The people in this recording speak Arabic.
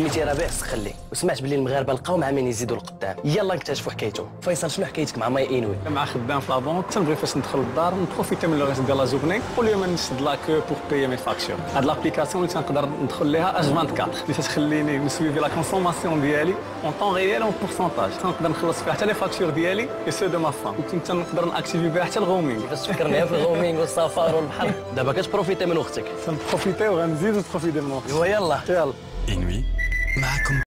سميتي ربيع سخلي وسمعت بلي المغاربه لقاو مع من يزيدوا لقدام. يلا نكتشفوا حكايته. فيصل شنو حكايتك مع ماي انوي؟ مع خدام في لابونك تنبغي فاش ندخل للدار نبروفيتي من لو ريست ديال لا جورني كل يوم نشد لا كو بور بايي مي فاكتور. هاد لابليكاسيون اللي تنقدر ندخل ليها اش 24 اللي تخليني نسويفي لا كونسوماسيون ديالي اون طون ريال اون بورسونتاج. تنقدر نخلص فيها حتى لي فاكتور ديالي اي سو دو ما فام. وكنت نقدر ناكتيفي بها حتى الغومينغ. باش تفكرني في الغومينغ والسفر والبحر. دابا كتبروفيتي من وقتك. تنبروفيتي وغنزيد نبروفيتي من وقتي. يلا يلا إنوي معكم.